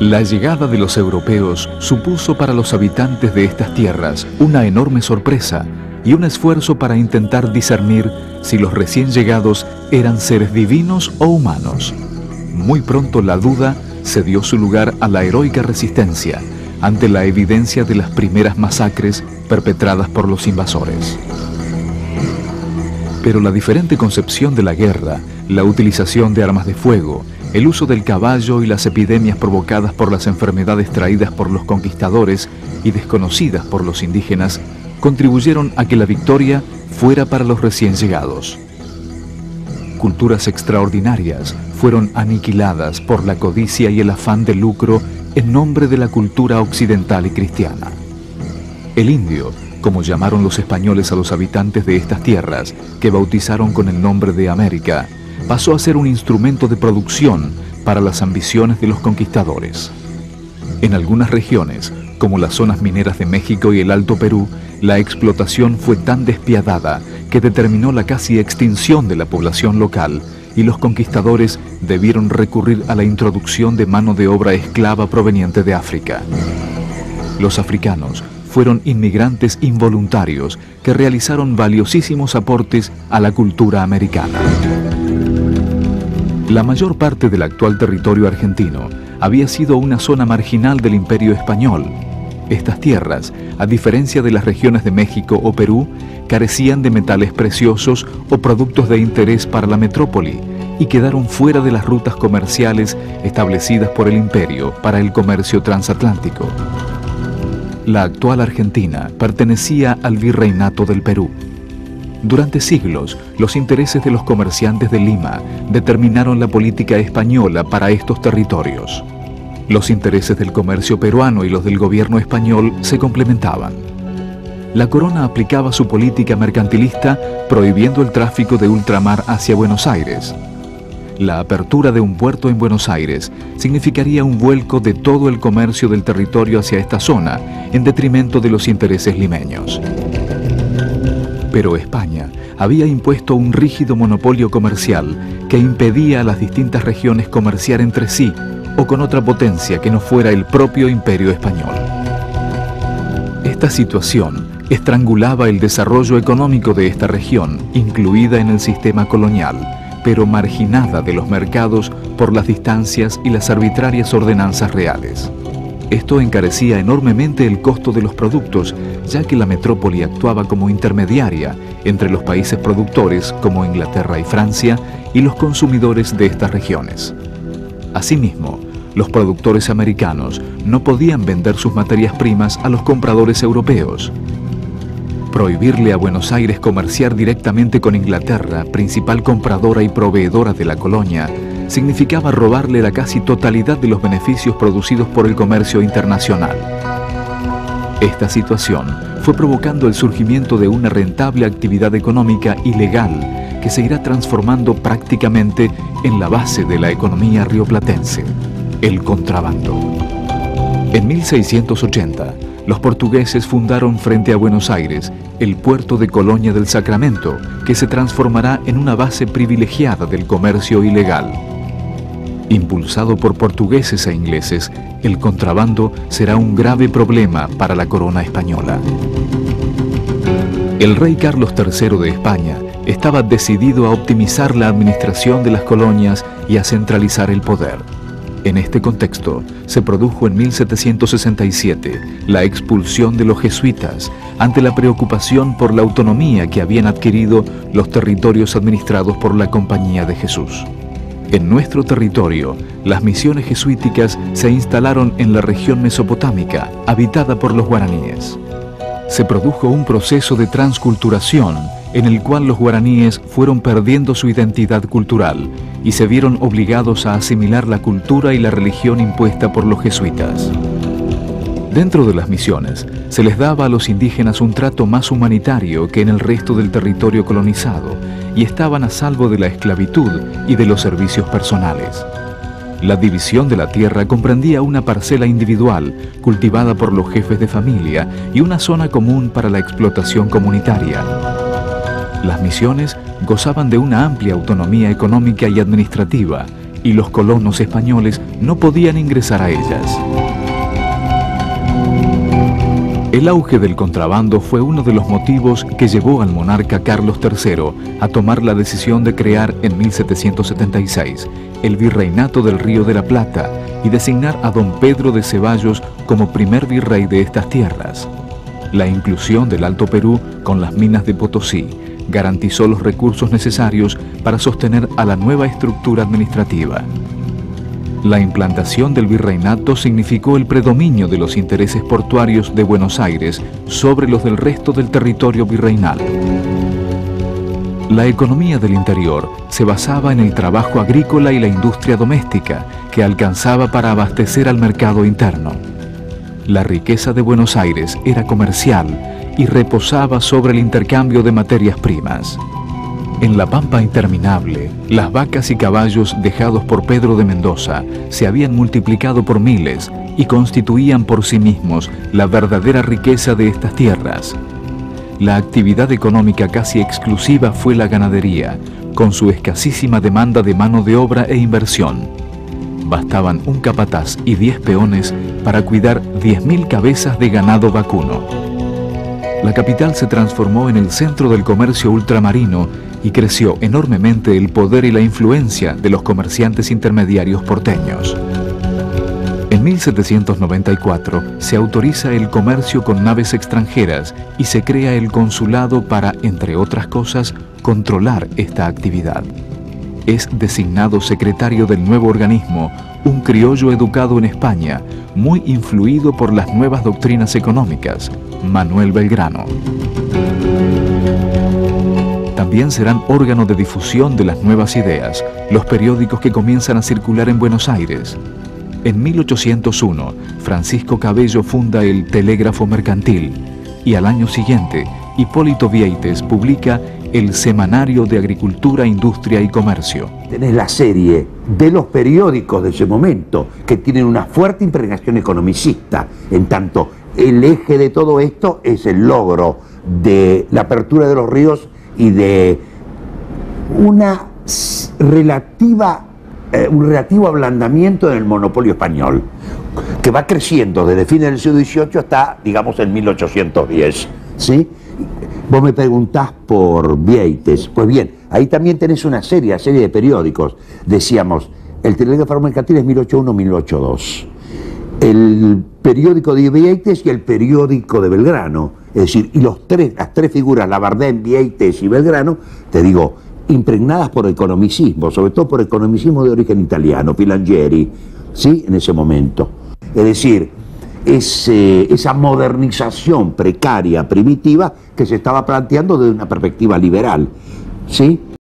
La llegada de los europeos supuso para los habitantes de estas tierras una enorme sorpresa y un esfuerzo para intentar discernir si los recién llegados eran seres divinos o humanos. Muy pronto la duda cedió su lugar a la heroica resistencia ante la evidencia de las primeras masacres perpetradas por los invasores. Pero la diferente concepción de la guerra, la utilización de armas de fuego, el uso del caballo y las epidemias provocadas por las enfermedades traídas por los conquistadores y desconocidas por los indígenas, contribuyeron a que la victoria fuera para los recién llegados. Culturas extraordinarias fueron aniquiladas por la codicia y el afán de lucro en nombre de la cultura occidental y cristiana. El indio, como llamaron los españoles a los habitantes de estas tierras, que bautizaron con el nombre de América, pasó a ser un instrumento de producción para las ambiciones de los conquistadores. En algunas regiones, como las zonas mineras de México y el Alto Perú, la explotación fue tan despiadada que determinó la casi extinción de la población local y los conquistadores debieron recurrir a la introducción de mano de obra esclava proveniente de África. Los africanos fueron inmigrantes involuntarios que realizaron valiosísimos aportes a la cultura americana. La mayor parte del actual territorio argentino había sido una zona marginal del Imperio Español. Estas tierras, a diferencia de las regiones de México o Perú, carecían de metales preciosos o productos de interés para la metrópoli y quedaron fuera de las rutas comerciales establecidas por el imperio para el comercio transatlántico. La actual Argentina pertenecía al Virreinato del Perú. Durante siglos, los intereses de los comerciantes de Lima determinaron la política española para estos territorios. Los intereses del comercio peruano y los del gobierno español se complementaban. La corona aplicaba su política mercantilista prohibiendo el tráfico de ultramar hacia Buenos Aires. La apertura de un puerto en Buenos Aires significaría un vuelco de todo el comercio del territorio hacia esta zona, en detrimento de los intereses limeños. Pero España había impuesto un rígido monopolio comercial que impedía a las distintas regiones comerciar entre sí o con otra potencia que no fuera el propio Imperio Español. Esta situación estrangulaba el desarrollo económico de esta región, incluida en el sistema colonial, pero marginada de los mercados por las distancias y las arbitrarias ordenanzas reales. Esto encarecía enormemente el costo de los productos, ya que la metrópoli actuaba como intermediaria entre los países productores, como Inglaterra y Francia, y los consumidores de estas regiones. Asimismo, los productores americanos no podían vender sus materias primas a los compradores europeos. Prohibirle a Buenos Aires comerciar directamente con Inglaterra, principal compradora y proveedora de la colonia, significaba robarle la casi totalidad de los beneficios producidos por el comercio internacional. Esta situación fue provocando el surgimiento de una rentable actividad económica ilegal que se irá transformando prácticamente en la base de la economía rioplatense, el contrabando. En 1680, los portugueses fundaron frente a Buenos Aires el puerto de Colonia del Sacramento, que se transformará en una base privilegiada del comercio ilegal. Impulsado por portugueses e ingleses, el contrabando será un grave problema para la corona española. El rey Carlos III de España estaba decidido a optimizar la administración de las colonias y a centralizar el poder. En este contexto, se produjo en 1767 la expulsión de los jesuitas ante la preocupación por la autonomía que habían adquirido los territorios administrados por la Compañía de Jesús. En nuestro territorio, las misiones jesuíticas se instalaron en la región mesopotámica, habitada por los guaraníes. Se produjo un proceso de transculturación en el cual los guaraníes fueron perdiendo su identidad cultural y se vieron obligados a asimilar la cultura y la religión impuesta por los jesuitas. Dentro de las misiones, se les daba a los indígenas un trato más humanitario que en el resto del territorio colonizado y estaban a salvo de la esclavitud y de los servicios personales. La división de la tierra comprendía una parcela individual cultivada por los jefes de familia y una zona común para la explotación comunitaria. Las misiones gozaban de una amplia autonomía económica y administrativa, y los colonos españoles no podían ingresar a ellas. El auge del contrabando fue uno de los motivos que llevó al monarca Carlos III a tomar la decisión de crear en 1776 el Virreinato del Río de la Plata y designar a don Pedro de Ceballos como primer virrey de estas tierras. La inclusión del Alto Perú con las minas de Potosí garantizó los recursos necesarios para sostener a la nueva estructura administrativa. La implantación del virreinato significó el predominio de los intereses portuarios de Buenos Aires sobre los del resto del territorio virreinal. La economía del interior se basaba en el trabajo agrícola y la industria doméstica, que alcanzaba para abastecer al mercado interno. La riqueza de Buenos Aires era comercial y reposaba sobre el intercambio de materias primas. En la pampa interminable, las vacas y caballos dejados por Pedro de Mendoza se habían multiplicado por miles y constituían por sí mismos la verdadera riqueza de estas tierras. La actividad económica casi exclusiva fue la ganadería, con su escasísima demanda de mano de obra e inversión. Bastaban un capataz y 10 peones para cuidar 10.000 cabezas de ganado vacuno. La capital se transformó en el centro del comercio ultramarino y creció enormemente el poder y la influencia de los comerciantes intermediarios porteños. En 1794 se autoriza el comercio con naves extranjeras y se crea el consulado para, entre otras cosas, controlar esta actividad. Es designado secretario del nuevo organismo un criollo educado en España, muy influido por las nuevas doctrinas económicas, Manuel Belgrano. También serán órgano de difusión de las nuevas ideas, los periódicos que comienzan a circular en Buenos Aires. En 1801, Francisco Cabello funda el Telégrafo Mercantil y al año siguiente, Hipólito Vieites publica el Semanario de Agricultura, Industria y Comercio. Tenés la serie de los periódicos de ese momento que tienen una fuerte impregnación economicista, en tanto el eje de todo esto es el logro de la apertura de los ríos y de un relativo ablandamiento del monopolio español, que va creciendo desde fines del siglo XVIII hasta, digamos, en 1810, ¿sí? Vos me preguntás por Vieites. Pues bien, ahí también tenés una serie de periódicos. Decíamos, el Telégrafo Mercantil es 1801-1802. El periódico de Vieites y el periódico de Belgrano. Es decir, y las tres figuras, Labardén, Vieites y Belgrano, te digo, impregnadas por economicismo, sobre todo por economicismo de origen italiano, Filangieri, ¿sí? En ese momento. Es decir, esa modernización precaria, primitiva, que se estaba planteando desde una perspectiva liberal, ¿sí?